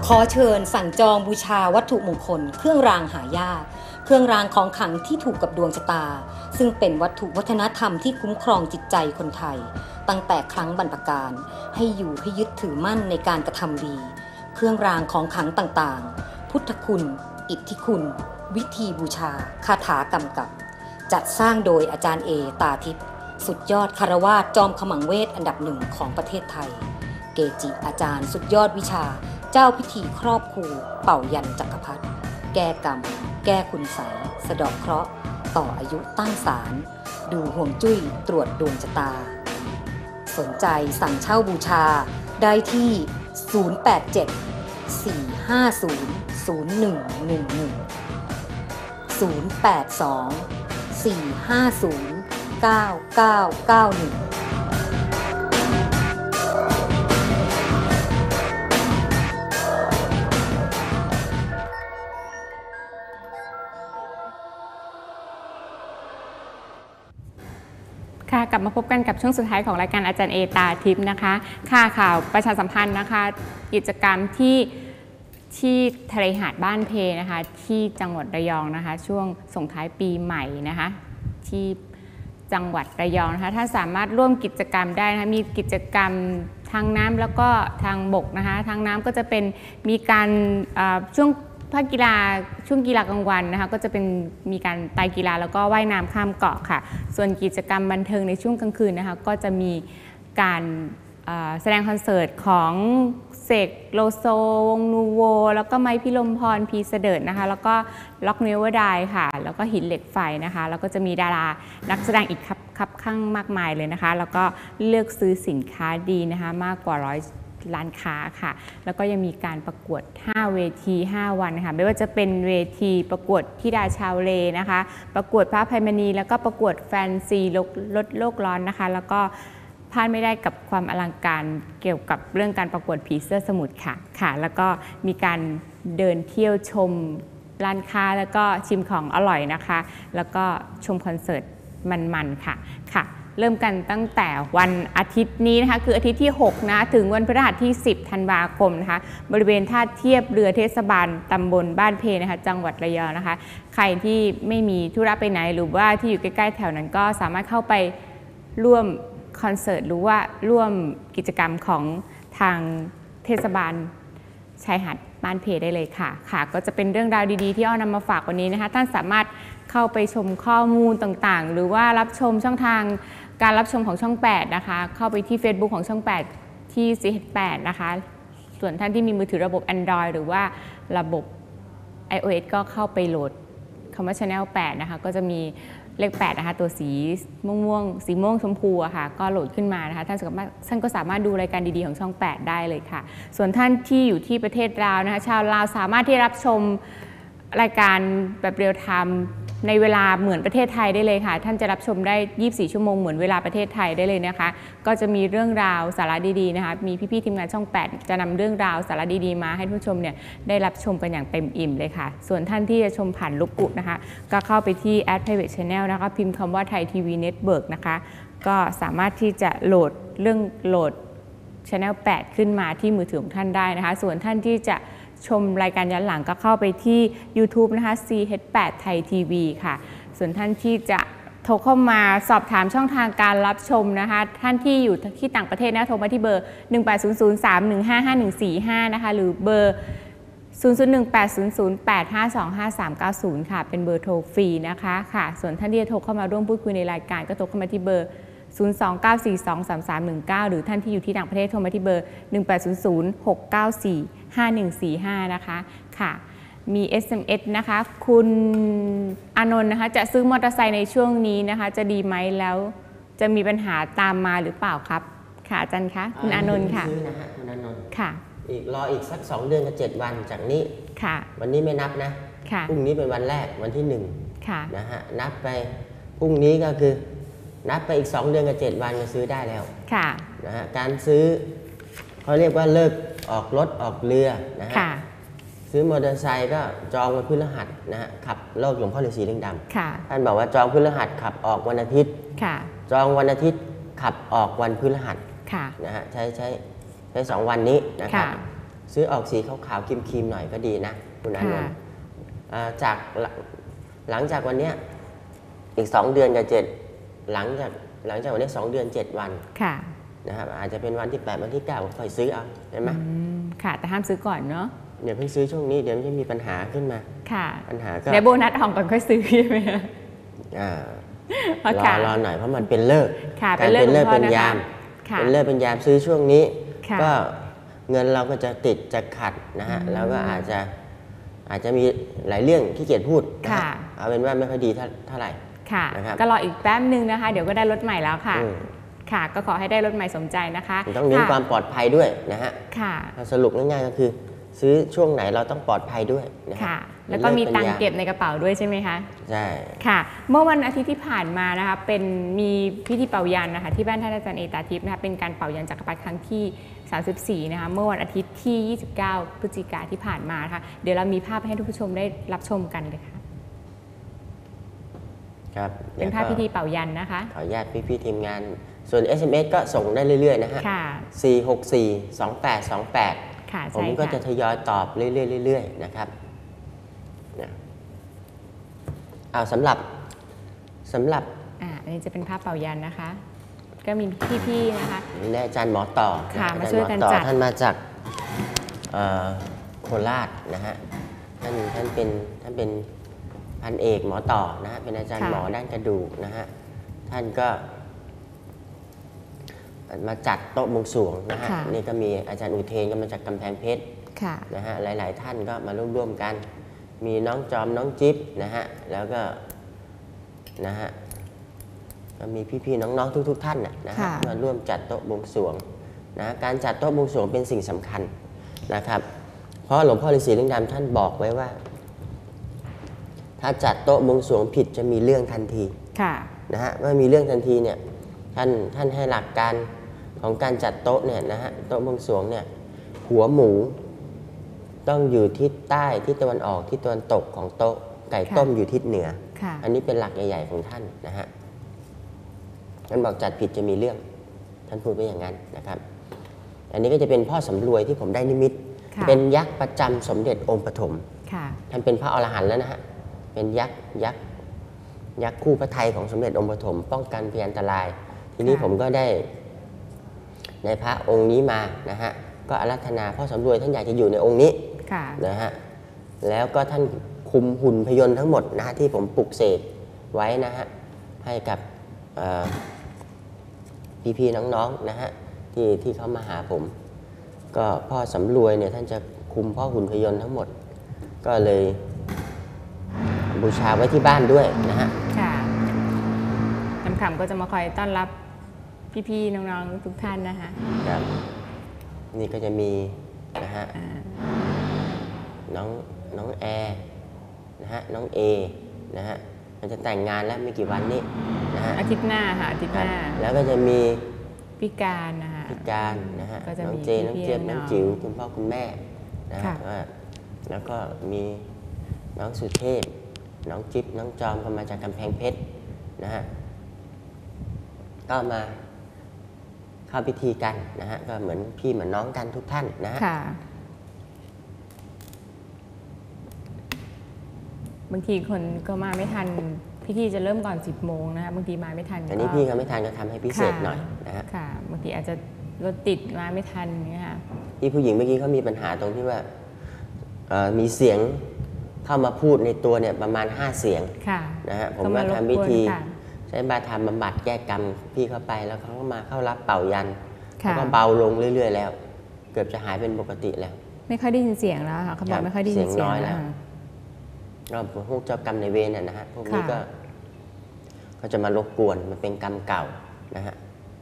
ขอเชิญสั่งจองบูชาวัตถุมงคลเครื่องรางหายากเครื่องรางของขลังที่ถูกกับดวงชะตาซึ่งเป็นวัตถุวัฒนธรรมที่คุ้มครองจิตใจคนไทยตั้งแต่ครั้งบรรพกาลให้อยู่ให้ยึดถือมั่นในการกระทำดีเครื่องรางของขลังต่างๆพุทธคุณอิทธิคุณวิธีบูชาคาถากำกับจัดสร้างโดยอาจารย์เอตาทิพย์สุดยอดคารวาสจอมขมังเวทอันดับหนึ่งของประเทศไทยเกจิอาจารย์สุดยอดวิชาเจ้าพิธีครอบครูเป่ายันจักรพรรดิแก้กรรมแก้คุณไสยสะเดาะเคราะห์ต่ออายุตั้งศาลดูห่วงจุ้ยตรวจดวงชะตาสนใจสั่งเช่าบูชาได้ที่ 082 450 0111 082 450 9991 ค่ะกลับมาพบกันกับช่วงสุดท้ายของรายการอาจารย์เอตาทิพย์นะคะค่ะข่าวประชาสัมพันธ์นะคะกิจกรรมที่ทะเลหาดบ้านเพนะคะที่จังหวัดระยองนะคะช่วงส่งท้ายปีใหม่นะคะที่จังหวัดระยองนะคะถ้าสามารถร่วมกิจกรรมได้นะคะมีกิจกรรมทางน้ำแล้วก็ทางบกนะคะทางน้ำก็จะเป็นมีการช่วงภาคกีฬาช่วงกีฬากลางวันนะคะก็จะเป็นมีการไตรกีฬาแล้วก็ว่ายน้ำข้ามเกาะค่ะส่วนกิจกรรมบันเทิงในช่วงกลางคืนนะคะก็จะมีการแสดงคอนเสิร์ตของเสกโลโซวงนูโวแล้วก็ไมค์พิรมพรพีเสดิร์ดนะคะแล้วก็ล็อกเนเวอร์ไดค่ะแล้วก็หินเหล็กไฟนะคะแล้วก็จะมีดารานักแสดงอีกครับข้างมากมายเลยนะคะแล้วก็เลือกซื้อสินค้าดีนะคะมากกว่าร้านค้าค่ะแล้วก็ยังมีการประกวด5เวที5วันค่ะไม่ว่าจะเป็นเวทีประกวดธิดาชาวเลนะคะประกวดพระอภัยมณีแล้วก็ประกวดแฟนซีลดโลกร้อนนะคะแล้วก็พลาดไม่ได้กับความอลังการเกี่ยวกับเรื่องการประกวดผีเสื้อสมุทรค่ะแล้วก็มีการเดินเที่ยวชมร้านค้าแล้วก็ชิมของอร่อยนะคะแล้วก็ชมคอนเสิร์ตมันๆค่ะเริ่มกันตั้งแต่วันอาทิตย์นี้นะคะคืออาทิตย์ที่6นะถึงวันพฤหัสที่10ธันวาคมนะคะบริเวณท่าเทียบเรือเทศบาลตำบลบ้านเพนะคะจังหวัดระยองนะคะใครที่ไม่มีธุระไปไหนหรือว่าที่อยู่ใกล้ๆแถวนั้นก็สามารถเข้าไปร่วมคอนเสิร์ตหรือว่าร่วมกิจกรรมของทางเทศบาลชายหาดบ้านเพได้เลยค่ะก็จะเป็นเรื่องราวดีๆที่อ้อนำมาฝากวันนี้นะคะท่านสามารถเข้าไปชมข้อมูลต่างๆหรือว่ารับชมช่องทางการรับชมของช่อง8นะคะเข้าไปที่ Facebook ของช่อง8ที่ CH8 นะคะส่วนท่านที่มีมือถือระบบ Android หรือว่าระบบ iOS ก็เข้าไปโหลดคำว่า Channel 8นะคะก็จะมีเลข8นะคะตัวสีม่วงสีม่วงชมพูอะค่ะก็โหลดขึ้นมานะคะท่านก็สามารถดูรายการดีๆของช่อง8ได้เลยค่ะส่วนท่านที่อยู่ที่ประเทศลาวนะคะชาวลาวสามารถที่รับชมรายการแบบเรียลไทม์ในเวลาเหมือนประเทศไทยได้เลยค่ะท่านจะรับชมได้24ชั่วโมงเหมือนเวลาประเทศไทยได้เลยนะคะก็จะมีเรื่องราวสาระดีๆนะคะมีพี่ๆทีมงานช่อง8จะนำเรื่องราวสาระดีๆมาให้ผู้ชมเนี่ยได้รับชมกันอย่างเต็มอิ่มเลยค่ะส่วนท่านที่จะชมผ่านลูกกุนะคะก็เข้าไปที่ Private Channel นะคะพิมพ์คำว่าไทยทีวีเน็ตเวิร์กนะคะก็สามารถที่จะโหลด Channel 8 ขึ้นมาที่มือถือของท่านได้นะคะส่วนท่านที่จะชมรายการย้อนหลังก็เข้าไปที่ YouTube นะคะ CH8 ไทยทีวีค่ะส่วนท่านที่จะโทรเข้ามาสอบถามช่องทางการรับชมนะคะท่านที่อยู่ที่ต่างประเทศนะโทรมาที่เบอร์ 1800315545นะคะหรือเบอร์ 0018008525390 ค่ะเป็นเบอร์โทรฟรีนะคะค่ะส่วนท่านที่จะโทรเข้ามาร่วมพูดคุยในรายการก็โทรเข้ามาที่เบอร์029423319หรือท่านที่อยู่ที่ต่างประเทศโทรมาที่เบอร์1800694545นะคะค่ะมี SMS นะคะคุณอานนท์นะคะจะซื้อมอเตอร์ไซค์ในช่วงนี้นะคะจะดีไหมแล้วจะมีปัญหาตามมาหรือเปล่าครับค่ะอาจารย์คะคุณอานนท์ค่ะซื้อนะฮะคุณอานนท์ค่ะรออีกสัก2 เดือนกับ7 วันจากนี้ค่ะวันนี้ไม่นับนะพรุ่งนี้เป็นวันแรกวันที่1 ค่ะนะฮะนับไปพรุ่งนี้ก็คือนับไปอีก2 เดือนกับ7 วันก็ซื้อได้แล้วค่ะนะฮะการซื้อเขาเรียกว่าเลิกออกรถออกเรือนะฮะซื้อมอเตอร์ไซค์ก็จองวันพฤหัสนะฮะขับโลกหลวงพ่อฤาษีลิงดำท่านบอกว่าจองพฤหัสขับออกวันอาทิตย์จองวันอาทิตย์ขับออกวันพฤหัสนะฮะใช้2 วันนี้นะครับซื้อออกสีขาวๆครีมๆหน่อยก็ดีนะคุณอานนท์จากหลังจากวันนี้อีก2 เดือนกับหลังจากวันนี้2 เดือน 7 วันนะครับอาจจะเป็นวันที่8วันที่9ค่อยซื้อเอาเห็นไหมค่ะแต่ห้ามซื้อก่อนเนาะอย่าเพิ่งซื้อช่วงนี้เดี๋ยวมันจะมีปัญหาขึ้นมาค่ะปัญหาก็ในโบนัสออกก่อนค่อยซื้อใช่ไหมรอหน่อยเพราะมันเป็นเลิกการเป็นเลิกเป็นยามเป็นเลิกเป็นยามซื้อช่วงนี้ก็เงินเราก็จะติดจะขัดนะฮะแล้วก็อาจจะมีหลายเรื่องที่เกียจพูดเอาเป็นว่าไม่ค่อยดีเท่าไหร่ค่ะก็รออีกแป๊บนึงนะคะเดี๋ยวก็ได้รถใหม่แล้วค่ะค่ะก็ขอให้ได้รถใหม่สมใจนะคะต้องเน้นความปลอดภัยด้วยนะฮะสรุปง่ายๆก็คือซื้อช่วงไหนเราต้องปลอดภัยด้วยค่ะแล้วก็มีตังค์เก็บในกระเป๋าด้วยใช่ไหมคะใช่ค่ะเมื่อวันอาทิตย์ที่ผ่านมานะคะเป็นมีพิธีเป่ายันนะคะที่บ้านท่านอาจารย์เอตาทิพย์นะคะเป็นการเป่ายันจักรพรรดิครั้งที่34นะคะเมื่อวันอาทิตย์ที่29พฤศจิกายนที่ผ่านมาค่ะเดี๋ยวเรามีภาพให้ทุกผู้ชมได้รับชมกันเลยค่ะครับเป็นภาพพิธีเป่ายันนะคะขออนุญาตพี่ทีมงานส่วน SMS ก็ส่งได้เรื่อยๆนะฮะ4642828ผมก็จะทยอยตอบเรื่อยๆนะครับสำหรับอันนี้จะเป็นภาพเป่ายันนะคะก็มีพี่ๆนะคะนี่อาจารย์หมอต่อมาช่วยกันจัดท่านมาจากโคราชนะฮะท่านเป็นพันเอกหมอต่อนะฮะเป็นอาจารย์หมอด้านกระดูกนะฮะท่านก็มาจัดโต๊ะบวงสรวงนะฮะนี่ก็มีอาจารย์อุเทนก็มาจากกำแพงเพชรนะฮะหลายๆท่านก็มาร่วมกันมีน้องจอมน้องจิ๊บนะฮะแล้วก็นะฮะก็มีพี่ๆน้องๆทุกท่านนะฮะมาร่วมจัดโต๊ะบวงสรวงนะการจัดโต๊ะบวงสรวงเป็นสิ่งสำคัญนะครับเพราะหลวงพ่อฤาษีลิงดำท่านบอกไว้ว่าถ้าจัดโต๊ะบวงสรวงผิดจะมีเรื่องทันทีนะฮะเมื่อมีเรื่องทันทีเนี่ยท่านให้หลักการของการจัดโต๊ะเนี่ยนะฮะโต๊ะบวงสรวงเนี่ยหัวหมูต้องอยู่ทิศใต้ทิศตะวันออกทิศตะวันตกของโต๊ะไก่ต้มอยู่ทิศเหนืออันนี้เป็นหลักใหญ่ๆของท่านนะฮะท่านบอกจัดผิดจะมีเรื่องท่านพูดไว้อย่างนั้นนะครับอันนี้ก็จะเป็นพ่อสำรวยที่ผมได้นิมิตเป็นยักษ์ประจำสมเด็จองค์ปฐมท่านเป็นพระอรหันต์แล้วนะฮะเป็นยักษ์คู่พระไทยของสมเด็จองค์ปฐมป้องกันพยันตรายทีนี้ผมก็ได้ในพระองค์นี้มานะฮะก็อาราธนาพ่อสำรวยท่านอยากจะอยู่ในองค์นี้นะฮะแล้วก็ท่านคุมหุ่นพยนต์ทั้งหมดนะฮะที่ผมปลุกเสกไว้นะฮะให้กับพี่ๆน้องๆนะฮะที่เขามาหาผมก็พ่อสำรวยเนี่ยท่านจะคุมพ่อหุ่นพยนต์ทั้งหมดก็เลยบูชาไว้ที่บ้านด้วยนะฮะคำก็จะมาคอยต้อนรับพี่ๆน้องๆทุกท่านนะคะครับนี่ก็จะมีนะฮะน้องแอร์นะฮะน้องเอนะฮะมันจะแต่งงานแล้วไม่กี่วันนี้นะฮะอาทิตย์หน้าค่ะอาทิตย์หน้าแล้วก็จะมีพี่การนะคะพี่การนะฮะน้องเจน้องเจี๊ยบน้องจิ๋วคุณพ่อคุณแม่นะฮะแล้วก็มีน้องสุเทพน้องจิ๊บน้องจอมก็มาจากกำแพงเพชรนะฮะก็มาเข้าพิธีกันนะฮะก็เหมือนพี่เหมือนน้องกันทุกท่านนะฮะบางทีคนก็มาไม่ทันพิธีจะเริ่มก่อน10 โมงนะคะบางทีมาไม่ทันอันนี้พี่เขาไม่ทันก็ทำให้พิเศษหน่อยนะฮะค่ะบางทีอาจจะรถติดมาไม่ทันเนี่ยค่ะพี่ผู้หญิงเมื่อกี้เขามีปัญหาตรงที่ว่ามีเสียงเข้ามาพูดในตัวเนี่ยประมาณ5 เสียงนะฮะผมก็ทำพิธีใช้บาธรรมบำบัดแก้กรรมพี่เข้าไปแล้วเขาก็มาเข้ารับเป่ายันเขาก็เบาลงเรื่อยๆแล้วเกือบจะหายเป็นปกติแล้วไม่ค่อยได้ยินเสียงแล้วค่ะเขาบอกไม่ค่อยได้ยินเสียงน้อยแล้วก็พวกเจ้ากรรมในเวรนะฮะพวกนี้ก็จะมารบกวนมันเป็นกรรมเก่านะฮะ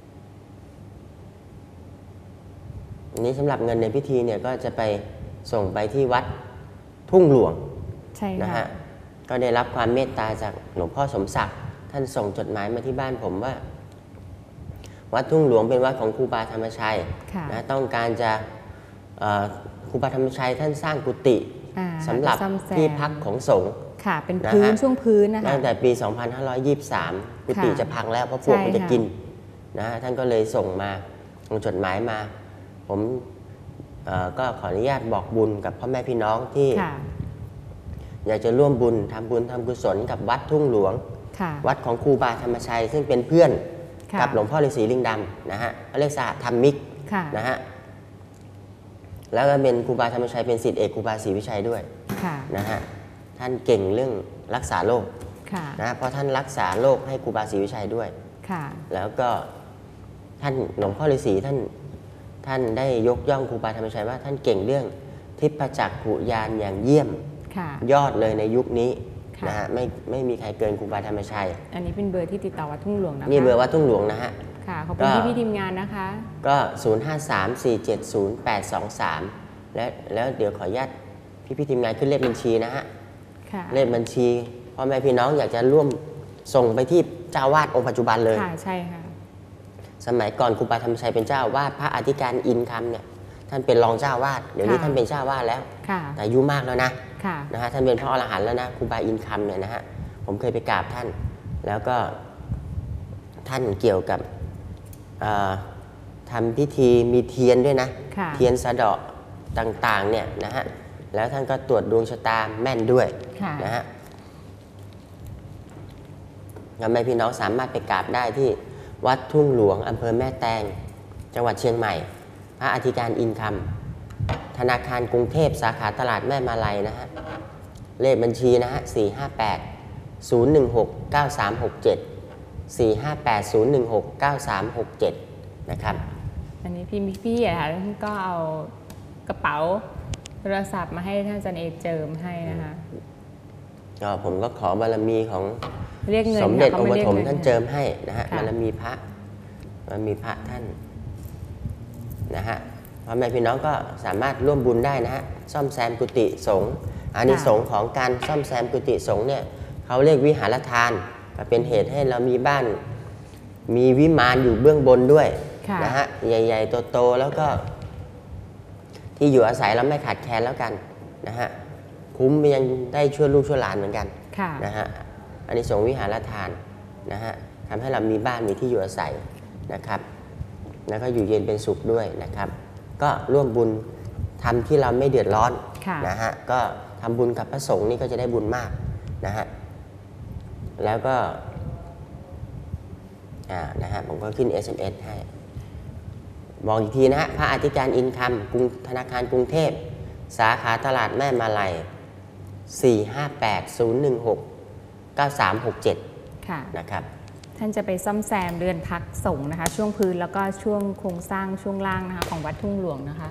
อันนี้สำหรับเงินในพิธีเนี่ยก็จะไปส่งไปที่วัดทุ่งหลวงนะฮะก็ได้รับความเมตตาจากหลวงพ่อสมศักดิ์ท่านส่งจดหมายมาที่บ้านผมว่าวัดทุ่งหลวงเป็นวัดของครูบาธรรมชัยนะต้องการจะครูบาธรรมชัยท่านสร้างกุฏิสำหรับที่พักของสงฆ์เป็นพื้นช่วงพื้นนะคะตั้งแต่ปี 2523 กุฏิจะพังแล้วเพราะพวกมันจะกินนะท่านก็เลยส่งจดหมายมาผมก็ขออนุญาตบอกบุญกับพ่อแม่พี่น้องที่อยากจะร่วมบุญทำกุศลกับวัดทุ่งหลวงวัดของครูบาธรรมชัยซึ่งเป็นเพื่อนกับหลวงพ่อฤาษีลิงดำนะฮะเขาเรียกสหธรรมิกนะฮะแล้วก็เป็นครูบาธรรมชัยเป็นศิษย์เอกครูบาศรีวิชัยด้วยนะฮะท่านเก่งเรื่องรักษาโรคนะเพราะท่านรักษาโรคให้ครูบาศรีวิชัยด้วยแล้วก็ท่านหลวงพ่อฤาษีท่านได้ยกย่องครูบาธรรมชัยว่าท่านเก่งเรื่องทิพจักขุญาณอย่างเยี่ยมยอดเลยในยุคนี้นะฮะไม่มีใครเกินครูบาธรรมชัยอันนี้เป็นเบอร์ที่ติดต่อวัดทุ่งหลวงนะคะนี่เบอร์วัดทุ่งหลวงนะฮะค่ะขอบคุณพี่ทีมงานนะคะก็ 0534708823 แล้วเดี๋ยวขออนุญาตพี่ทีมงานขึ้นเลขบัญชีนะฮะเลขบัญชีพ่อแม่พี่น้องอยากจะร่วมส่งไปที่เจ้าวาดองค์ปัจจุบันเลยค่ะใช่ค่ะสมัยก่อนครูบาธรรมชัยเป็นเจ้าวาดพระอธิการอินคำเนี่ยท่านเป็นรองเจ้าวาดเดี๋ยวนี้ท่านเป็นเจ้าวาดแล้วแต่อายุมากแล้วนะฮะท่านเป็นพระอรหันต์แล้วนะครูบาอินคำเนี่ยนะฮะผมเคยไปกราบท่านแล้วก็ท่านเกี่ยวกับทำพิธีมีเทียนด้วยนะเทียนสะเดาะต่างๆเนี่ยนะฮะแล้วท่านก็ตรวจดวงชะตาแม่นด้วยนะฮะงั้นแม่พี่น้องสามารถไปกราบได้ที่วัดทุ่งหลวงอำเภอแม่แตงจังหวัดเชียงใหม่พระอธิการอินคำธนาคารกรุงเทพสาขาตลาดแม่มาลัยนะฮะเลขบัญชีนะฮะ458-016-9367 นะครับอันนี้พี่ๆค่ะท่านก็เอากระเป๋าโทรศัพท์มาให้ท่านอาจารย์เอเจิมให้นะคะก็ผมก็ขอบารมีของสมเด็จองค์ปฐมท่านเจิมให้นะฮะบารมีพระท่านนะฮะพ่อแม่พี่น้องก็สามารถร่วมบุญได้นะฮะซ่อมแซมกุฏิสงฆ์อานิสงส์ของการซ่อมแซมกุฏิสงฆ์เนี่ยเขาเรียกวิหารทานก็เป็นเหตุให้เรามีบ้านมีวิมานอยู่เบื้องบนด้วยนะฮะใหญ่ๆโตๆแล้วก็ที่อยู่อาศัยเราไม่ขาดแคลนแล้วกันนะฮะคุ้มยังได้ช่วยลูกช่วยหลานเหมือนกันนะฮะอานิสงส์วิหารทานนะฮะทำให้เรามีบ้านมีที่อยู่อาศัยนะครับแล้วก็อยู่เย็นเป็นสุขด้วยนะครับก็ร่วมบุญทำที่เราไม่เดือดร้อนนะฮะก็ทำบุญกับพระสงฆ์นี่ก็จะได้บุญมากนะฮะแล้วก็นะฮะผมก็ขึ้น SMS ให้บอกอีกทีนะฮะพระอธิการอินคำธนาคารกรุงเทพสาขาตลาดแม่มาลัย458-016-9367นะครับท่านจะไปซ่อมแซมเรือนพักสงฆ์นะคะช่วงพื้นแล้วก็ช่วงโครงสร้างช่วงล่างนะคะของวัดทุ่งหลวงนะคะ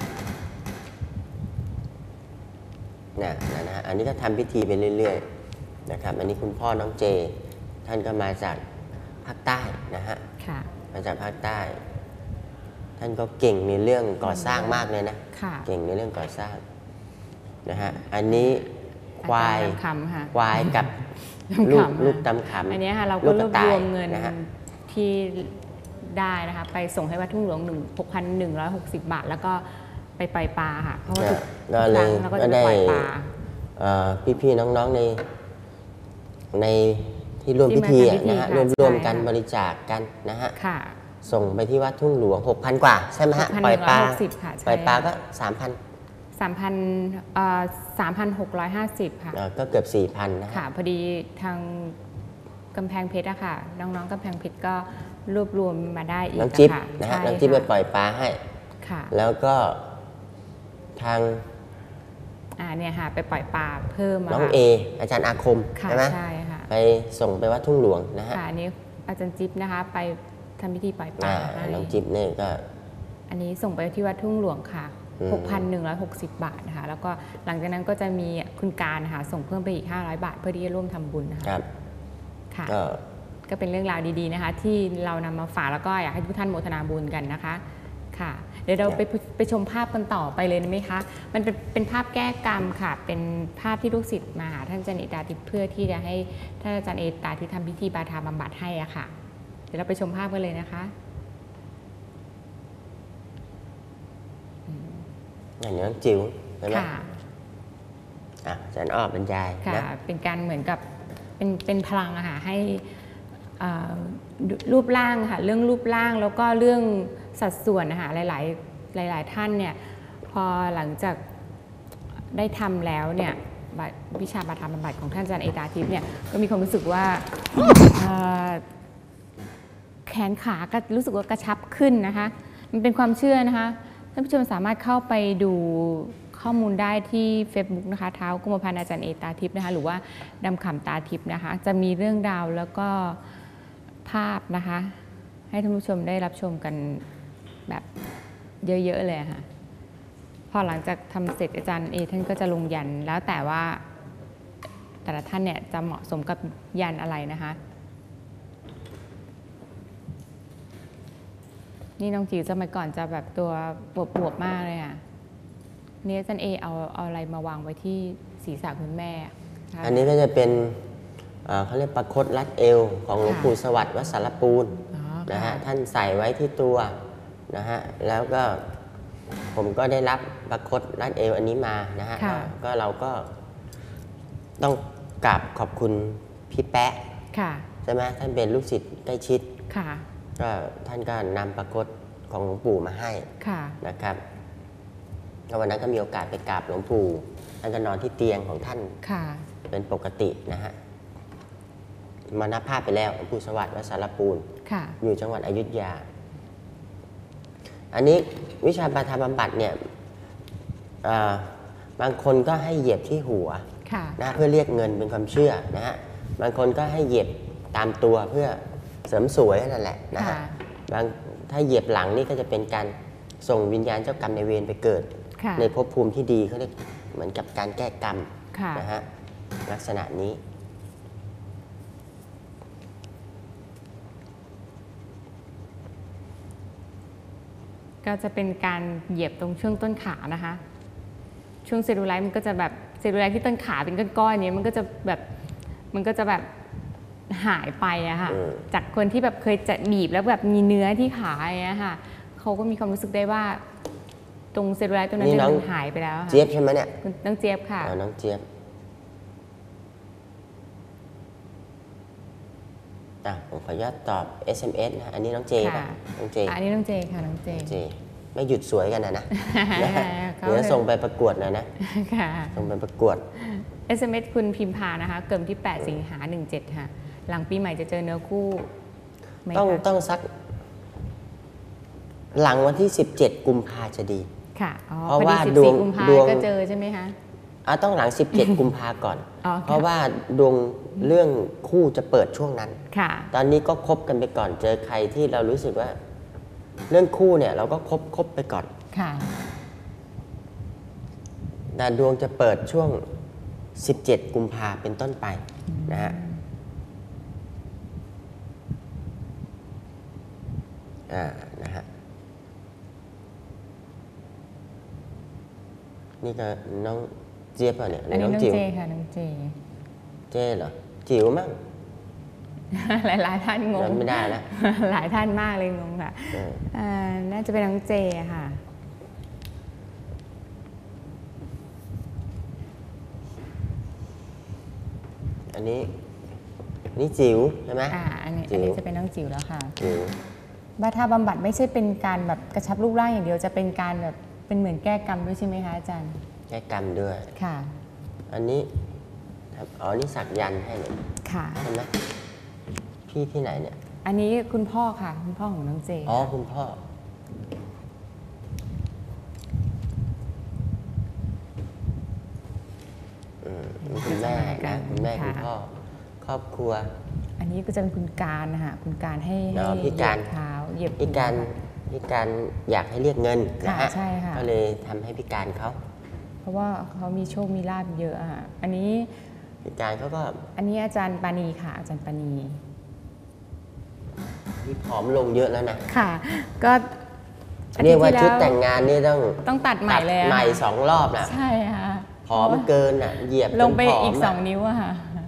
นะฮะอันนี้ก็ทำพิธีไปเรื่อยๆนะครับอันนี้คุณพ่อน้องเจท่านก็มาจากภาคใต้นะฮะมาจากภาคใต้ท่านก็เก่งในเรื่องก่อสร้างมากเลยนะเก่งในเรื่องก่อสร้างนะฮะอันนี้ควายกับลูกตำขำอันนี้ค่ะเราก็รวบรวมเงินที่ได้นะคะไปส่งให้วัดทุ่งหลวง6,160 บาทแล้วก็ไปปล่อยปลาค่ะเพราะว่าทุกครั้งเราก็จะปล่อยปลาพี่ๆน้องๆในที่ร่วมพิธีนะฮะร่วมกันบริจาคกันนะฮะส่งไปที่วัดทุ่งหลวง 6,000 กว่าใช่ไหมฮะปล่อยปลาก็ 3,650 ค่ะก็เกือบ 4,000 นะค่ะพอดีทางกำแพงเพชรอะค่ะน้องๆกำแพงเพชรก็รวบรวมมาได้อีกน้องจิ๊บนะฮะน้องจิ๊บไปปล่อยปลาให้ค่ะแล้วก็ทางเนี่ยค่ะไปปล่อยปลาเพิ่มน้องเออาจารย์อาคมใช่ไหมใช่ค่ะไปส่งไปวัดทุ่งหลวงนะฮะอันนี้อาจารย์จิ๊บนะคะไปทำพิธีปล่อยปลาน้องจิ๊บเนี่ยก็อันนี้ส่งไปที่วัดทุ่งหลวงค่ะ6,160 บาทนะคะแล้วก็หลังจากนั้นก็จะมีคุณการนะคะส่งเพิ่มไปอีก500 บาทเพื่อที่จะร่วมทำบุญนะคะค่ะก็เป็นเรื่องราวดีๆนะคะที่เรานำมาฝากแล้วก็อยากให้ทุกท่านโมทนาบุญกันนะคะค่ะเดี๋ยวเราไปชมภาพกันต่อไปเลยไหมคะมันเป็นภาพแก้กรรมค่ะเป็นภาพที่ลูกศิษย์มาหาท่านอาจารย์เอตาทิพย์เพื่อที่จะให้ท่านอาจารย์เอตาทิพย์ทำพิธีบาทาบำบัดให้อะค่ะเดี๋ยวเราไปชมภาพกันเลยนะคะอย่างนี้จิ๋วใช่ไหมอาจารย์อ้อบรรยายค่ะเป็นการเหมือนกับเป็นพลังอะค่ะให้รูปร่างค่ะเรื่องรูปร่างแล้วก็เรื่องสัดส่วนนะคะหลายๆท่านเนี่ยพอหลังจากได้ทำแล้วเนี่ยวิชาบาทาบำบัดของท่านอาจารย์เอตาทิพย์เนี่ยก็มีความรู้สึกว่าแขนขาก็รู้สึกว่ากระชับขึ้นนะคะมันเป็นความเชื่อนะคะท่านผู้ชมสามารถเข้าไปดูข้อมูลได้ที่ Facebook นะคะเท้ากุมภาพันธ์อาจารย์เอตาทิพย์นะคะหรือว่าดำขำตาทิพย์นะคะจะมีเรื่องราวแล้วก็ภาพนะคะให้ท่านผู้ชมได้รับชมกันแบบเยอะๆเลยค่ะพอหลังจากทำเสร็จอาจารย์เอท่านก็จะลงยันแล้วแต่ว่าแต่ละท่านเนี่ยจะเหมาะสมกับยันอะไรนะคะนี่น้องจิ๋วสมัยก่อนจะแบบตัวบวบๆมากเลยค่ะนี่อาจารย์เอเอาอะไรมาวางไว้ที่ศีรษะคุณแม่อันนี้ก็จะเป็นเขาเรียกประคตรัดเอวของหลวงปู่สวัสดิ์วัดสารปูนนะฮะท่านใส่ไว้ที่ตัวนะฮะแล้วก็ผมก็ได้รับประคตรัดเอวอันนี้มานะฮะก็เราก็ต้องกราบขอบคุณพี่แป๊ะใช่ไหมท่านเป็นลูกศิษย์ใกล้ชิดก็ท่านก็นำประคตของหลวงปู่มาให้นะครับวันนั้นก็มีโอกาสไปกราบหลวงปู่ท่านก็นอนที่เตียงของท่านเป็นปกตินะฮะมรณภาพไปแล้วหลวงปู่สวัสดิ์วัดสารปูนอยู่จังหวัดอยุธยาอันนี้วิชาบาทาบำบัดเนี่ยบางคนก็ให้เหยียบที่หัวนะเพื่อเรียกเงินเป็นความเชื่อนะฮะบางคนก็ให้เหยียบตามตัวเพื่อเสริมสวยนั่นแหละนะฮะถ้าเหยียบหลังนี่ก็จะเป็นการส่งวิญญาณเจ้ากรรมนายเวรไปเกิดในภพภูมิที่ดีเขาเรียกเหมือนกับการแก้กรรมนะฮะลักษณะนี้ก็จะเป็นการเหยียบตรงช่วงต้นขานะคะช่วงเซลลูไลท์มันก็จะแบบเซลลูไลท์ที่ต้นขาเป็นก้อนๆนี้มันก็จะแบบหายไปอะค่ะจากคนที่แบบเคยจะบีบแล้วแบบมีเนื้อที่ขาอย่างเงี้ยค่ะเขาก็มีความรู้สึกได้ว่าตรงเซลลูไลท์ตรงนั้นมันหายไปแล้วค่ะเจี๊ยบใช่ไหมเนี่ยน้องเจี๊ยบค่ะน้องเจี๊ยบผมขออนุญาตตอบ SMS นะอันนี้น้องเจป่ะน้องเจอันนี้น้องเจค่ะน้องเจไม่หยุดสวยกันนะเดี๋ยวส่งไปประกวดนะส่งไปประกวด SMS คุณพิมพานะคะเกิดที่8 สิงหา 17ค่ะหลังปีใหม่จะเจอเนื้อคู่ต้องสักหลังวันที่17 กุมภาจะดีค่ะเพราะว่าดวงก็เจอใช่ไหมคะต้องหลัง17 กุมภาก่อนเพราะว่าดวงเรื่องคู่จะเปิดช่วงนั้นตอนนี้ก็คบกันไปก่อนเจอใครที่เรารู้สึกว่าเรื่องคู่เนี่ยเราก็คบไปก่อนแต่ดวงจะเปิดช่วง17 กุมภาเป็นต้นไปนะฮะนะฮะนี่ก็น้องเจี๊ยบเนี่ยอันนี้น้องเจค่ะน้องเจเหรอจิ๋วมั้งหลายท่านงงไม่ได้แล้วหลายท่านมากเลยงงค่ะน่าจะเป็นน้องเจค่ะอันนี้จิ๋วใช่ไหมอันนี้จะเป็นน้องจิ๋วแล้วค่ะบาทาบำบัดไม่ใช่เป็นการแบบกระชับรูปร่างอย่างเดียวจะเป็นการแบบเป็นเหมือนแก้กรรมด้วยใช่ไหมคะอาจารย์แก้กรรมด้วยค่ะอันนี้นี่สักยันต์ให้เลยค่ะเห็นไหมพี่ที่ไหนเนี่ยอันนี้คุณพ่อค่ะคุณพ่อของน้องเจคุณพ่อคุณแม่นะคุณแม่คุณพ่อครอบครัวอันนี้ก็จะเป็นคุณการนะคะคุณการให้พี่การเท้าเหยียบพี่การอยากให้เรียกเงินนะฮะใช่ค่ะก็เลยทำให้พี่การเขาเพราะว่าเขามีโชคมีลาภเยอะอ่ะอันนี้พี่การเขาก็อันนี้อาจารย์ปานีค่ะอาจารย์ปานีนี่ผอมลงเยอะแล้วนะค่ะก็เรียกว่าชุดแต่งงานนี่ต้องตัดใหม่เลยใหม่2 รอบนะใช่ค่ะผอมเกินเหยียบลงไปอีก2 นิ้วอะค่ะ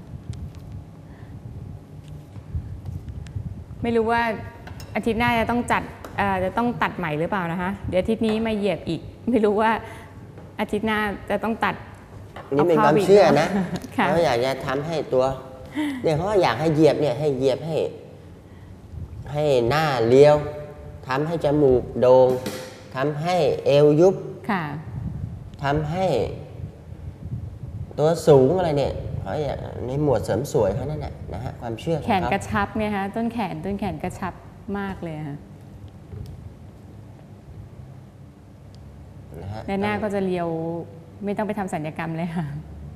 ไม่รู้ว่าอาทิตย์หน้าจะต้องตัดใหม่หรือเปล่านะคะเดี๋ยวอาทิตย์นี้มาเหยียบอีกไม่รู้ว่าอาทิตย์หน้าจะต้องตัดนี่เป็นความเชื่อนะเขาอยากจะทำให้ตัวเนี่ยเขาอยากให้เหยียบเนี่ยให้เหยียบให้หน้าเลี้ยวทำให้จมูกโด่งทำให้เอวยุบำให้ตัวสูงอะไรเนี่ยเขาในหมวดเสริมสวยเขานั่นแหละนะฮะความเชื่อของเขาแขนกระชับเนี่ยฮะต้นแขนกระชับมากเลยฮะและหน้าก็จะเรียวไม่ต้องไปทำศัลยกรรมเลยค่ะ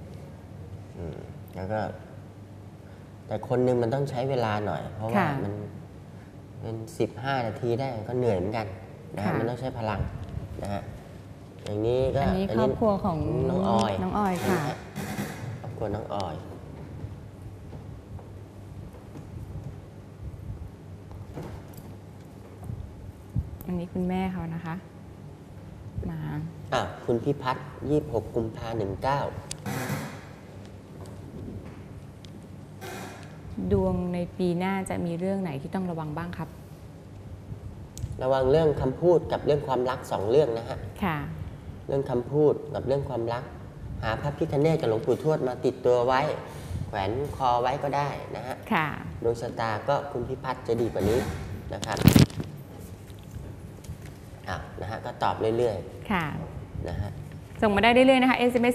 แล้วก็แต่คนหนึ่งมันต้องใช้เวลาหน่อยเพราะว่ามันเป็น15 นาทีได้ก็เหนื่อยเหมือนกันนะฮะมันต้องใช้พลังนะฮะอย่างนี้ก็อันนี้ครอบครัวของน้องออยค่ะครอบครัวน้องออยอันนี้คุณแม่เขานะคะมาคุณพิพัฒน์26 กุมภาพันธ์ 19 ดวงในปีหน้าจะมีเรื่องไหนที่ต้องระวังบ้างครับระวังเรื่องคำพูดกับเรื่องความรัก2 เรื่องนะฮะค่ะเรื่องคำพูดกับเรื่องความรักหาพระพิฆเนศกับหลวงปู่ทวดมาติดตัวไว้แขวนคอไว้ก็ได้นะฮะค่ะดวงชะตาก็คุณพิพัฒน์จะดีกว่านี้นะครับนะฮะก็ตอบเรื่อยๆค่ะนะฮะส่งมาได้เรื่อยๆนะคะ SMS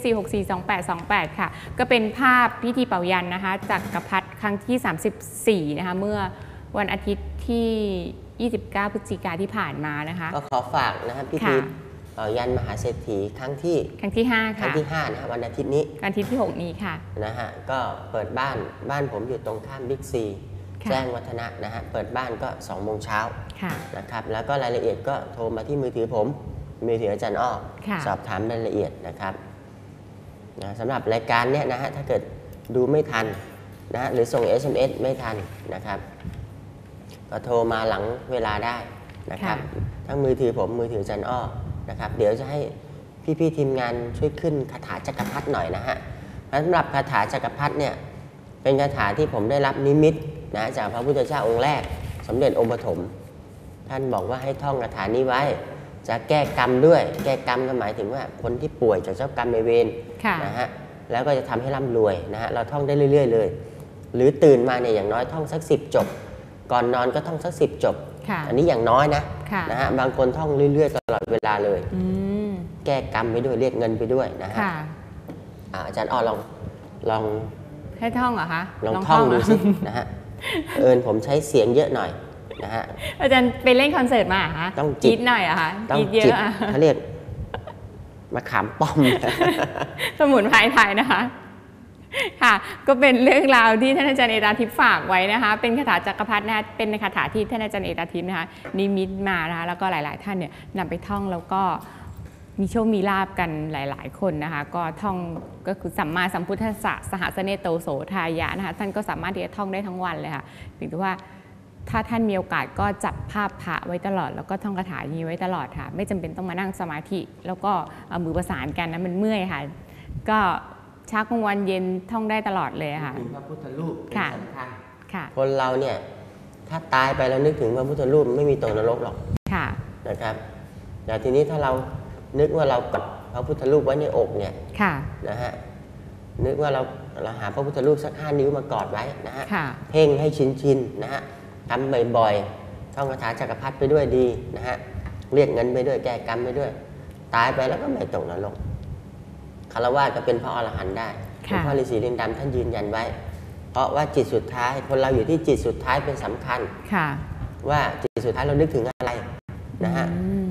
4642828ค่ะก็เป็นภาพพิธีเป่ายันนะคะจากจักรพรรดิครั้งที่34นะคะเมื่อวันอาทิตย์ที่29 พฤศจิกายนที่ผ่านมานะคะก็ขอฝากนะครับพิธีเป่ายันมหาเศรษฐีครั้งที่ 5ค่ะครั้งที่5นะวันอาทิตย์นี้วันอาทิตย์ที่6นี้ค่ะนะฮะก็เปิดบ้านผมอยู่ตรงข้ามบิ๊กซีแจ้งวัฒนะนะฮะเปิดบ้านก็2 โมงเช้านะครับแล้วก็รายละเอียดก็โทรมาที่มือถือผมมือถืออาจารย์อ้อสอบถามรายละเอียดนะครับนะสำหรับรายการเนี้ยนะฮะถ้าเกิดดูไม่ทันนะฮะหรือส่ง SMS ไม่ทันนะครับก็โทรมาหลังเวลาได้นะครับทั้งมือถือผมมือถืออาจารย์อ้อนะครับเดี๋ยวจะให้พี่ๆทีมงานช่วยขึ้นคาถาจักรพรรดิหน่อยนะฮะสำหรับคาถาจักรพรรดิเนี่ยเป็นคาถาที่ผมได้รับนิมิตนะจากพระพุทธเจ้าองค์แรกสมเด็จองค์ปฐมท่านบอกว่าให้ท่องคาถานี้ไว้จะแก้กรรมด้วยแก้กรรมก็หมายถึงว่าคนที่ป่วยจากเจ้ากรรมนายเวรนะฮะแล้วก็จะทำให้ร่ำรวยนะฮะเราท่องได้เรื่อยๆเลยหรือตื่นมาเนี่ยอย่างน้อยท่องสัก10 จบก่อนนอนก็ท่องสัก10 จบอันนี้อย่างน้อยนะฮะบางคนท่องเรื่อยๆตลอดเวลาเลยแก้กรรมไปด้วยเรียกเงินไปด้วยนะฮะอาจารย์อ้อลองให้ท่องเหรอคะลองท่องดูสินะฮะผมใช้เสียงเยอะหน่อยนะฮะอาจารย์ไปเล่นคอนเสิร์ตมาคะต้องจิตหน่อยอะคะต้องจิตเขาเรียกมะขามป้อมสมุนไพรไทยนะคะค่ะก็เป็นเรื่องราวที่ท่านอาจารย์เอตาทิพย์ฝากไว้นะคะเป็นคาถาจักรพรรดินะคะเป็นคาถาที่ท่านอาจารย์เอตาทิพย์นะคะนิมิตมานะคะแล้วก็หลายๆท่านเนี่ยนำไปท่องแล้วก็มีโชคมีลาภกันหลายๆคนนะคะก็ท่องก็คือสัมมาสัมพุทธัสสะสหัสเนโตโสทายะนะคะท่านก็สามารถที่จะท่องได้ทั้งวันเลยค่ะเพียงแต่ว่าถ้าท่านมีโอกาสก็จับภาพพระไว้ตลอดแล้วก็ท่องคาถานี้ไว้ตลอดค่ะไม่จำเป็นต้องมานั่งสมาธิแล้วก็เอามือประสานกันนะมันเมื่อยค่ะก็เช้ากลางวันเย็นท่องได้ตลอดเลยค่ะนึกถึงพระพุทธรูปเป็นสำคัญค่ะคนเราเนี่ยถ้าตายไปแล้วนึกถึงพระพุทธรูปไม่มีตกนรกหรอกค่ะนะครับแต่ทีนี้ถ้าเรานึกว่าเรากดพระพุทธรูปไว้ในอกเนี่ยนะฮะนึกว่าเราหาพระพุทธรูปสัก5 นิ้วมากอดไว้นะฮะเพ่งให้ชินนะฮะทำบ่อยๆท่องคาถาจักรพรรดิไปด้วยดีนะฮะเรียกเงินไปด้วยแก้กรรมไปด้วยตายไปแล้วก็ไม่ตกนรกคฤหัสถ์ก็เป็นพระอรหันต์ได้หลวงพ่อฤาษีลิงดำท่านยืนยันไว้เพราะว่าจิตสุดท้ายคนเราอยู่ที่จิตสุดท้ายเป็นสำคัญว่าจิตสุดท้ายเรานึกถึงอะไรนะฮะ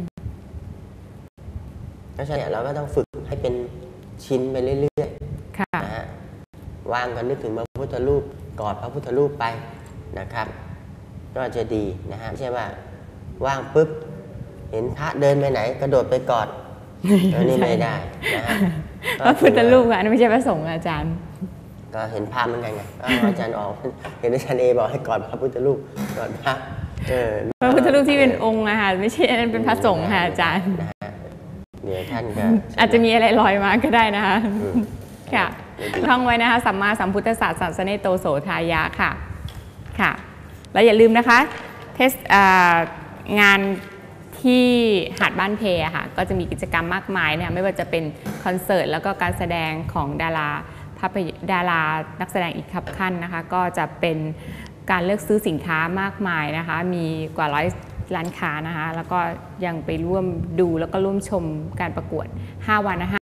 เพราะฉะนั้นเราก็ต้องฝึกให้เป็นชิ้นไปเรื่อยๆนะฮะว่างก็นึกถึงพระพุทธรูปกอดพระพุทธรูปไปนะครับก็จะดีนะฮะไม่ใช่ว่าว่างปุ๊บเห็นพระเดินไปไหนกระโดดไปกอดนี่ไม่ได้นะฮะพระพุทธรูปอ่ะไม่ใช่พระสงฆ์อาจารย์ก็เห็นภาพเหมือนกันไงอาจารย์ออกเห็นอาจารย์เอบอกให้กอดพระพุทธรูปกอดพระพระพุทธรูปที่เป็นองค์อะค่ะไม่ใช่เป็นพระสงฆ์ค่ะอาจารย์เดี๋ยวท่านก็อาจจะมีอะไรลอยมาก็ได้นะคะค่ะท่องไว้นะคะสัมมาสัมพุทธัสสะสัสสเนโตโสทายะค่ะแล้วอย่าลืมนะคะเทสงานที่หาดบ้านเพค่ะก็จะมีกิจกรรมมากมายเนี่ยไม่ว่าจะเป็นคอนเสิร์ตแล้วก็การแสดงของดารานักแสดงอีกคับขั้นนะคะก็จะเป็นการเลือกซื้อสินค้ามากมายนะคะมีกว่า100 ร้านค้านะคะแล้วก็ยังไปร่วมดูแล้วก็ร่วมชมการประกวด5 วันนะ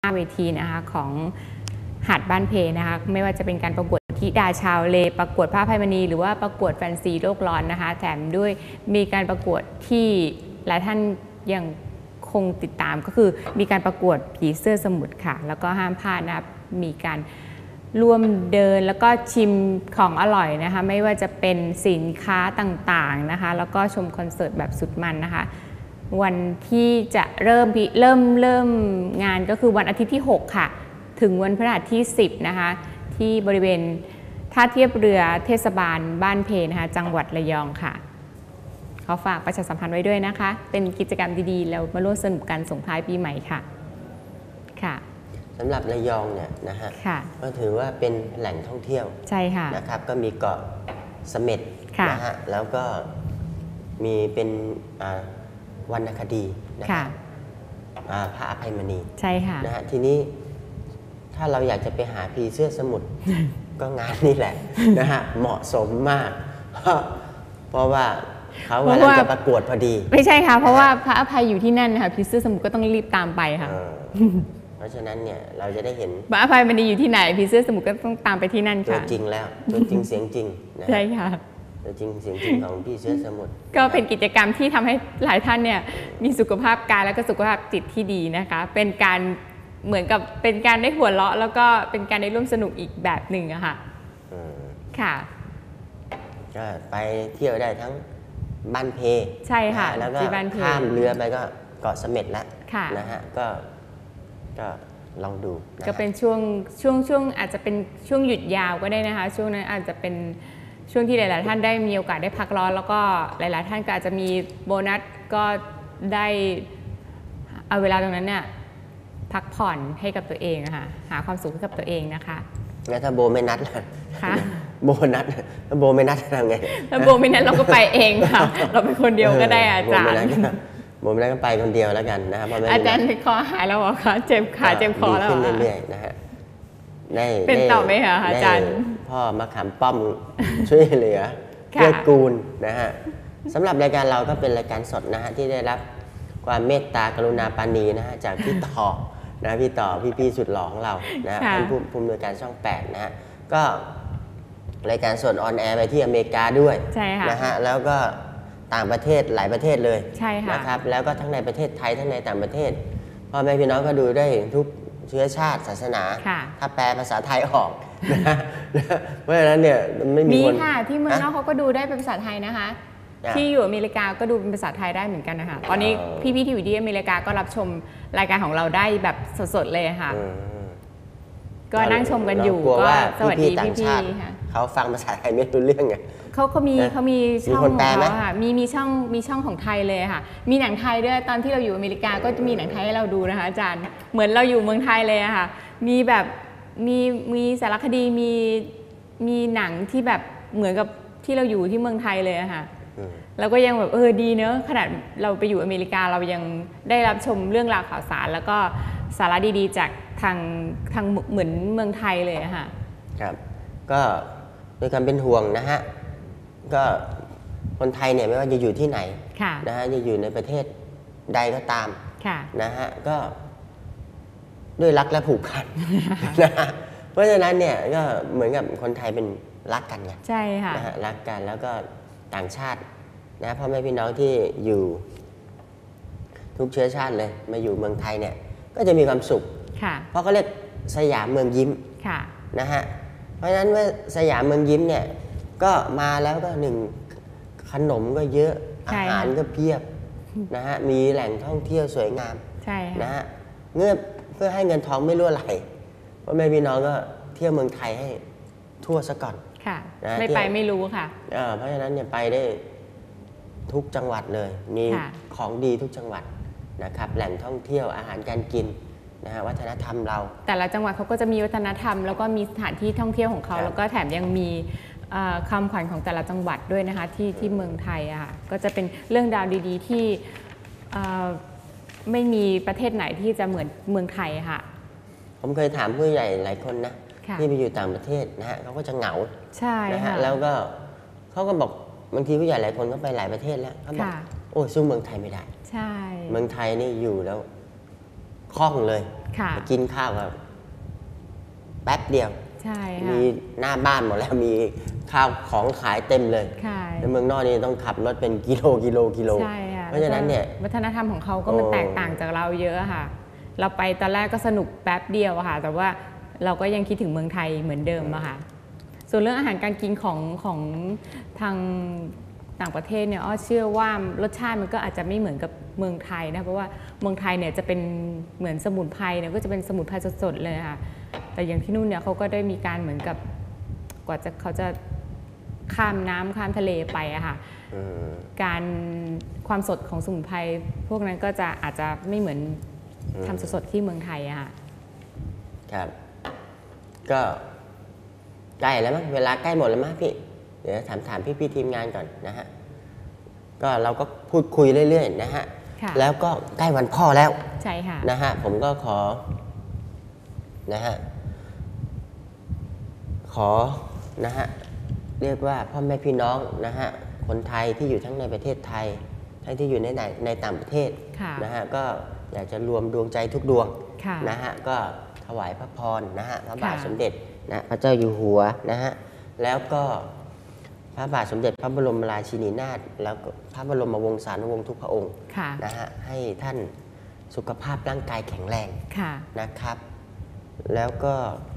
เวทีนะคะของหาดบ้านเพนะคะไม่ว่าจะเป็นการประกวดธิดาชาวเลประกวดผ้าไพมณีหรือว่าประกวดแฟนซีโลกร้อนนะคะแถมด้วยมีการประกวดที่หลายท่านยังคงติดตามก็คือมีการประกวดผีเสื้อสมุทรค่ะแล้วก็ห้ามพลาดนะมีการร่วมเดินแล้วก็ชิมของอร่อยนะคะไม่ว่าจะเป็นสินค้าต่างๆนะคะแล้วก็ชมคอนเสิร์ตแบบสุดมันนะคะวันที่จะเริ่มงานก็คือวันอาทิตย์ที่6ค่ะถึงวันพฤหัสที่10นะคะที่บริเวณท่าเทียบเรือเทศบาลบ้านเพนะคะจังหวัดระยองค่ะขอฝากประชาสัมพันธ์ไว้ด้วยนะคะเป็นกิจกรรมดีๆแล้วมาร่วมสนุกกันส่งท้ายปีใหม่ค่ะค่ะสำหรับระยองเนี่ยนะฮะก็ถือว่าเป็นแหล่งท่องเที่ยวใช่ค่ะนะครับก็มีเกาะเสม็ดนะฮะแล้วก็มีเป็นวรรณคดีนะครับพระอภัยมณีใช่ค่ะนะฮะทีนี้ถ้าเราอยากจะไปหาผีเสื้อสมุทร ก็งานนี่แหละนะฮะเหมาะสมมาก เพราะว่าเขากำลังจะประกวดพอดีไม่ใช่ค่ะเพราะว่าพระอภัยอยู่ที่นั่นนะคะผีเสื้อสมุทรก็ต้องรีบตามไปค่ะเพราะฉะนั้นเนี่ยเราจะได้เห็นพระอภัยมันอยู่ที่ไหนผีเสื้อสมุทรก็ต้องตามไปที่นั่นค่ะตัวจริงแล้วตัวจริงเสียงจริงใช่ค่ะตัวจริงเสียงจริงของผีเสื้อสมุทรก็เป็นกิจกรรมที่ทำให้หลายท่านเนี่ยมีสุขภาพกายและก็สุขภาพจิตที่ดีนะคะเป็นการเหมือนกับเป็นการได้หัวเราะแล้วก็เป็นการได้ร่วมสนุกอีกแบบหนึ่งอะค่ะค่ะก็ไปเที่ยวได้ทั้งบ้านเพใช่ค่ะแล้วก็ข้ามเรือไปก็เกาะเสม็ดแล้วนะฮะก็ลองดูก็เป็นช่วงอาจจะเป็นช่วงหยุดยาวก็ได้นะคะช่วงนั้นอาจจะเป็นช่วงที่หลายๆท่านได้มีโอกาสได้พักร้อนแล้วก็หลายๆท่านก็อาจจะมีโบนัสก็ได้เอาเวลาตรงนั้นเนี่ยพักผ่อนให้กับตัวเองค่ะหาความสุขให้กับตัวเองนะคะแล้วถ้าโบไม่นัดล่ะค่ะโบนัดถ้าโบไม่นัดทำไงถ้าโบไม่นัดเราก็ไปเองค่ะเราเป็นคนเดียวก็ได้อาจารย์โบไม่นัดก็ไปคนเดียวแล้วกันนะครับอาจารย์คอหายแล้วเหรอคะเจ็บขาเจ็บคอแล้วขึ้นเรื่อยๆนะฮะเป็นต่อไหมคะอาจารย์พ่อมะขามป้อมช่วยเหลือเกื้อกูลนะฮะสำหรับรายการเราก็เป็นรายการสดนะฮะที่ได้รับความเมตตากรุณาปราณีนะฮะจากพี่ต่อนะพี่ต่อพี่สุดหล่อของเรานะท่านผู้อำนวยการช่อง8นะฮะก็รายการสดออนแอร์ไปที่อเมริกาด้วยนะฮะแล้วก็ต่างประเทศหลายประเทศเลยนะครับแล้วก็ทั้งในประเทศไทยทั้งในต่างประเทศพ่อแม่พี่น้องก็ดูได้ทุกเชื้อชาติศาสนาถ้าแปลภาษาไทยออกนะเพราะฉะนั้นเนี่ยไม่มีคนค่ะที่เมืองนอกเขาก็ดูได้เป็นภาษาไทยนะคะที่อยู่อเมริกาก็ดูเป็นภาษาไทยได้เหมือนกันนะคะตอนนี้พี่ที่อยู่ที่อเมริกาก็รับชมรายการของเราได้แบบสดๆเลยค่ะก็นั่งชมกันอยู่ก็สวัสดีพี่ๆค่ะเขาฟังภาษาไทยไม่รู้เรื่องไงเขามีช่องของเขาค่ะมีช่องของไทยเลยค่ะมีหนังไทยด้วยตอนที่เราอยู่อเมริกาก็จะมีหนังไทยให้เราดูนะคะอาจารย์เหมือนเราอยู่เมืองไทยเลยค่ะมีแบบมีสารคดีมีหนังที่แบบเหมือนกับที่เราอยู่ที่เมืองไทยเลยค่ะเราก็ยังแบบดีเนอะขนาดเราไปอยู่อเมริกาเรายังได้รับชมเรื่องราวข่าวสารแล้วก็สาระดีๆจากทางเหมือนเมืองไทยเลยค่ะครับก็ด้วยความเป็นห่วงนะฮะก็คนไทยเนี่ยไม่ว่าจะอยู่ที่ไหนนะฮะจะอยู่ในประเทศใดก็ตามนะฮะก็ด้วยรักและผูกพันนะฮะเพราะฉะนั้นเนี่ยก็เหมือนกับคนไทยเป็นรักกันไงใช่ค่ะนะฮะรักกันแล้วก็ต่างชาตินะพ่อแม่พี่น้องที่อยู่ทุกเชื้อชาติเลยมาอยู่เมืองไทยเนี่ยก็จะมีความสุขเพราะเขาเรียกสยามเมืองยิ้มนะฮะเพราะฉะนั้นว่าสยามเมืองยิ้มเนี่ยก็มาแล้วก็หนึ่งขนมก็เยอะอาหารก็เพียบนะฮะมีแหล่งท่องเที่ยวสวยงามนะฮะเพื่อให้เงินทองไม่รั่วไหลพ่อแม่พี่น้องก็เที่ยวเมืองไทยให้ทั่วซะก่อนไม่ไปไม่รู้ค่ะเพราะฉะนั้นเนี่ยไปได้ทุกจังหวัดเลยมีของดีทุกจังหวัดนะครับแหล่งท่องเที่ยวอาหารการกินนะฮะวัฒนธรรมเราแต่ละจังหวัดเขาก็จะมีวัฒนธรรมแล้วก็มีสถานที่ท่องเที่ยวของเขาแล้วก็แถมยังมีคำขวัญของแต่ละจังหวัดด้วยนะคะที่เมืองไทยอะค่ะก็จะเป็นเรื่องราวดีๆที่ไม่มีประเทศไหนที่จะเหมือนเมืองไทยค่ะผมเคยถามผู้ใหญ่หลายคนนะที่ไปอยู่ต่างประเทศนะฮะเขาก็จะเหงาใช่นะฮะแล้วก็เขาก็บอกบางทีผู้ใหญ่หลายคนก็ไปหลายประเทศแล้วเขาบอกโอ้สู้เมืองไทยไม่ได้ใช่เมืองไทยนี่อยู่แล้วคล่องเลยกินข้าวก็แป๊บเดียวมีหน้าบ้านหมดแล้วมีข้าวของขายเต็มเลยในเมืองนอกนี่ต้องขับรถเป็นกิโลเพราะฉะนั้นเนี่ยวัฒนธรรมของเขาก็มันแตกต่างจากเราเยอะค่ะเราไปตอนแรกก็สนุกแป๊บเดียวค่ะแต่ว่าเราก็ยังคิดถึงเมืองไทยเหมือนเดิมอะค่ะส่วนเรื่องอาหารการกินของทางต่างประเทศเนี่ยอ้อเชื่อว่ารสชาติมันก็อาจจะไม่เหมือนกับเมืองไทยนะเพราะว่าเมืองไทยเนี่ยจะเป็นเหมือนสมุนไพรเนี่ยก็จะเป็นสมุนไพรสดๆเลยค่ะแต่อย่างที่นู่นเนี่ยเขาก็ได้มีการเหมือนกับกว่าเขาจะข้ามน้ำข้ามทะเลไปอะค่ะการความสดของสมุนไพรพวกนั้นก็จะอาจจะไม่เหมือนทำสดๆที่เมืองไทยอะค่ะครับก็ใกล้แล้วมั้งเวลาใกล้หมดแล้วมั้งพี่เดี๋ยวถามพี่ทีมงานก่อนนะฮะก็เราก็พูดคุยเรื่อยๆนะฮะแล้วก็ใกล้วันพ่อแล้วใช่ค่ะนะฮะผมก็ขอนะฮะนะฮะเรียกว่าพ่อแม่พี่น้องนะฮะคนไทยที่อยู่ทั้งในประเทศไทยทั้งที่อยู่ในต่างประเทศนะฮะก็อยากจะรวมดวงใจทุกดวงนะฮะก็ถวายพระพรนะฮะพระบาทสมเด็จนะพระเจ้าอยู่หัวนะฮะแล้วก็พระบาทสมเด็จพระบรมราชินีนาถแล้วก็พระบรมวงศานุวงศ์ทุกพระองค์นะฮะให้ท่านสุขภาพร่างกายแข็งแรงนะครับแล้วก็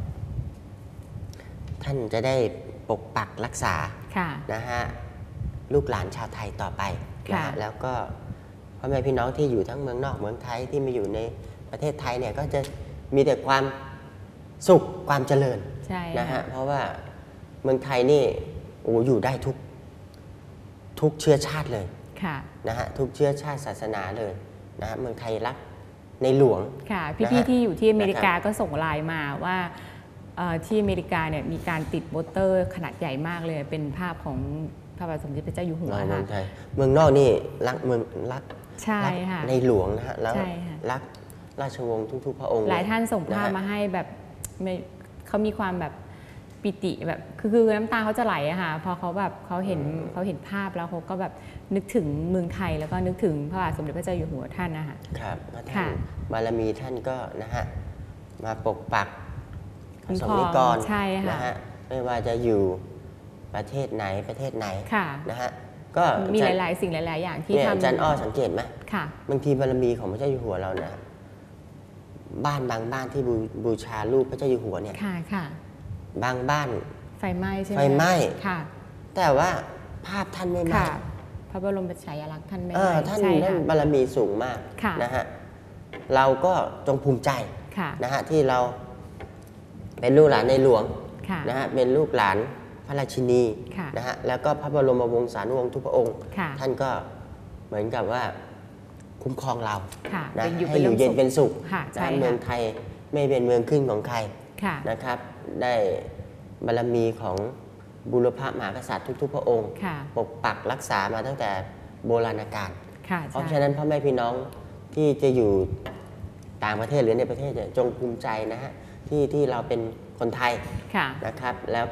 ท่านจะได้ปกปักรักษานะฮะลูกหลานชาวไทยต่อไปนะแล้วก็พ่อแม่พี่น้องที่อยู่ทั้งเมืองนอกเมืองไทยที่มาอยู่ในประเทศไทยเนี่ยก็จะมีแต่ความสุขความเจริญนะฮะเพราะว่าเมืองไทยนี่อยู่ได้ทุกเชื้อชาติเลยนะฮะทุกเชื้อชาติศาสนาเลยนะฮะเมืองไทยรักในหลวงค่ะพี่ๆที่อยู่ที่อเมริกาก็ส่งไลน์มาว่าที่อเมริกาเนี่ยมีการติดโปสเตอร์ขนาดใหญ่มากเลยเป็นภาพของพระบาทสมเด็จพระเจ้าอยู่หัวค่ะเมืองนอกนี่รักเมืองรักในหลวงนะฮะแล้วรักราชวงศ์ทุกๆพระองค์หลายท่านส่งภาพมาให้แบบเขามีความแบบปิติแบบคือน้ำตาเขาจะไหลอะค่ะพอเขาแบบเขาเห็นภาพแล้วเขาก็แบบนึกถึงเมืองไทยแล้วก็นึกถึงพระบาทสมเด็จพระเจ้าอยู่หัวท่านนะคะครับท่านบารมีท่านก็นะฮะมาปกปักสมนิกรนะฮะไม่ว่าจะอยู่ประเทศไหนนะฮะก็มีหลายๆสิ่งหลายๆอย่างที่ทำอาจารย์อ้อสังเกตไหมบางทีบารมีของพระเจ้าอยู่หัวเรานะบ้านบางบ้านที่บูชารูปพระเจ้าอยู่หัวเนี่ยบางบ้านไฟไหม้ใช่ไหมไฟไหม้แต่ว่าภาพท่านไม่ไหม้พระบรมฉายาลักษณ์ท่านไม่ไหม้ท่านบารมีสูงมากนะฮะเราก็จงภูมิใจนะฮะที่เราเป็นลูกหลานในหลวงนะฮะเป็นลูกหลานพระราชินีนะฮะแล้วก็พระบรมวงศานุวงศ์ทุกพระองค์ท่านก็เหมือนกับว่าคุ้มครองเรานะให้อยู่เย็นเป็นสุขเมืองไทยไม่เป็นเมืองขึ้นของใครนะครับได้บารมีของบุรพมหากษัตริย์ทุกๆพระองค์ปกปักรักษามาตั้งแต่โบราณกาลเพราะฉะนั้นพ่อแม่พี่น้องที่จะอยู่ต่างประเทศหรือในประเทศจงภูมิใจนะฮะที่เราเป็นคนไทยนะครับแล้ว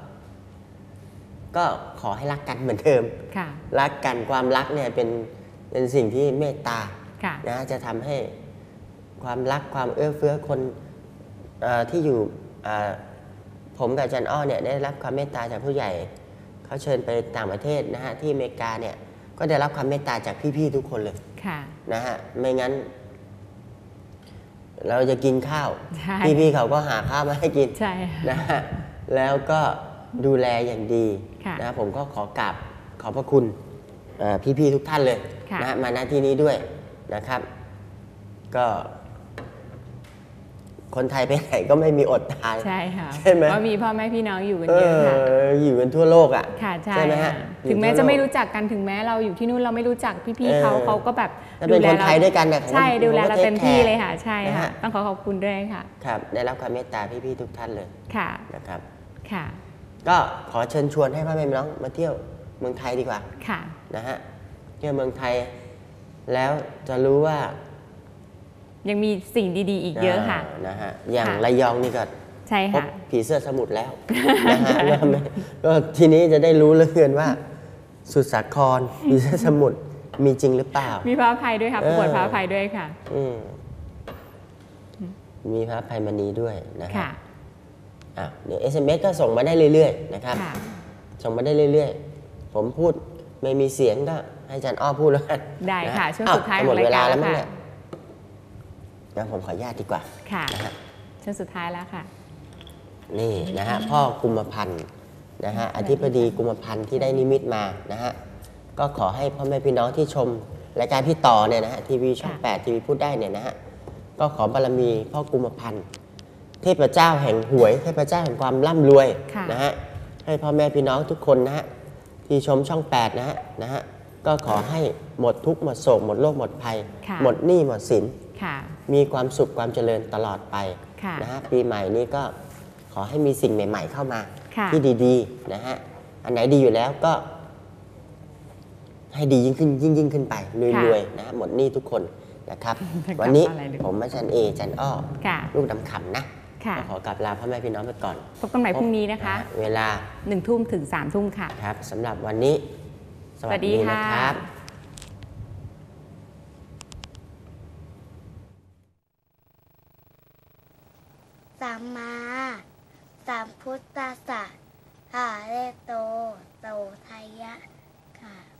ก็ขอให้รักกันเหมือนเดิมรักกันความรักเนี่ยเป็นสิ่งที่เมตตานะจะทำให้ความรักความเอื้อเฟื้อคนที่อยู่ผมกับอาจารย์อ้อเนี่ยได้รับความเมตตาจากผู้ใหญ่เขาเชิญไปต่างประเทศนะฮะที่อเมริกาเนี่ยก็ได้รับความเมตตาจากพี่ๆทุกคนเลยนะฮะไม่งั้นเราจะกินข้าวพี่ๆเขาก็หาข้าวมาให้กินนะฮะแล้วก็ดูแลอย่างดีนะผมก็ขอบพระคุณพี่ๆทุกท่านเลยนะมาณที่นี้ด้วยนะครับก็คนไทยไปไหนก็ไม่มีอดตายใช่ค่ะใช่ไหมเพราะมีพ่อแม่พี่น้องอยู่กันเยอะค่ะอยู่กันทั่วโลกอ่ะใช่ไหมฮะถึงแม้จะไม่รู้จักกันถึงแม้เราอยู่ที่นู่นเราไม่รู้จักพี่ๆเขาก็แบบดูแลเราด้วยกันใช่ดูแลเราเต็มที่เลยค่ะใช่ค่ะต้องขอบคุณด้วยค่ะครับได้รับความเมตตาพี่ๆทุกท่านเลยนะครับค่ะก็ขอเชิญชวนให้พ่อแม่พี่น้องมาเที่ยวเมืองไทยดีกว่านะฮะเที่ยวเมืองไทยแล้วจะรู้ว่ายังมีสิ่งดีๆอีกเยอะค่ะนะฮะอย่างระยองนี่ก็ใช่ค่ะผีเสื้อสมุทรแล้วนะฮะก็ทีนี้จะได้รู้เรื่องว่าสุดสาครผีเสื้อสมุทรมีจริงหรือเปล่ามีพระอภัยด้วยค่ะประกวดพระอภัยด้วยค่ะมีพระภัยมณีด้วยนะครัค่ะบเดี๋ยว SMS ก็ส่งมาได้เรื่อยๆนะครับค่ะส่งมาได้เรื่อยๆผมพูดไม่มีเสียงก็ให้อาจารย์อ้อพูดแล้วกันได้ค่ะนช่วงสุดท้ายหขมองดรายเวลาการแล้แล้ว วมั้งค่ะเนี่ยงั้นผมขออนุญาตดีกว่าค่ะนะฮะช่วงสุดท้ายแล้วค่ะนี่นะฮะพ่อกุมพันธ์นะฮะอธิบดีกุมพันธ์ที่ได้นิมิตมานะฮะก็ขอให้พ่อแม่พี่น้องที่ชมรายการพี่ต่อเนี่ยนะฮะทีวีช่องค่ะ 8ทีวีพูดได้เนี่ยนะฮะก็ขอบารมีพ่อกุมพันธ์เทพเจ้าแห่งหวยเทพเจ้าแห่งความร่ำรวยค่ะนะฮะให้พ่อแม่พี่น้องทุกคนนะฮะที่ชมช่อง8นะฮะก็ขอให้หมดทุกข์หมดโศกหมดโรคหมดภัยค่ะหมดหนี้หมดสินค่ะมีความสุขความเจริญตลอดไปค่ะนะฮะปีใหม่นี้ก็ขอให้มีสิ่งใหม่ ๆ เข้ามาค่ะที่ดีๆนะฮะอันไหนดีอยู่แล้วก็ให้ดียิ่งขึ้นไปรวยๆนะฮะหมดหนี้ทุกคนนะครับ วันนี้อะไรดีผมอาจารย์เออาจารย์อ้อค่ะลูกดำคำนะค่ะก็ขอกลับลาพ่อแม่พี่น้องไปก่อนพบกันใหม่พรุ่งนี้นะคะเวลา 1 ทุ่มถึง 3 ทุ่มค่ะครับสำหรับวันนี้ สวัสดีสวัสดีค่ะนะครับสัมมาสัมพุทธัสสะหะเรโต โตไทยะค่ะ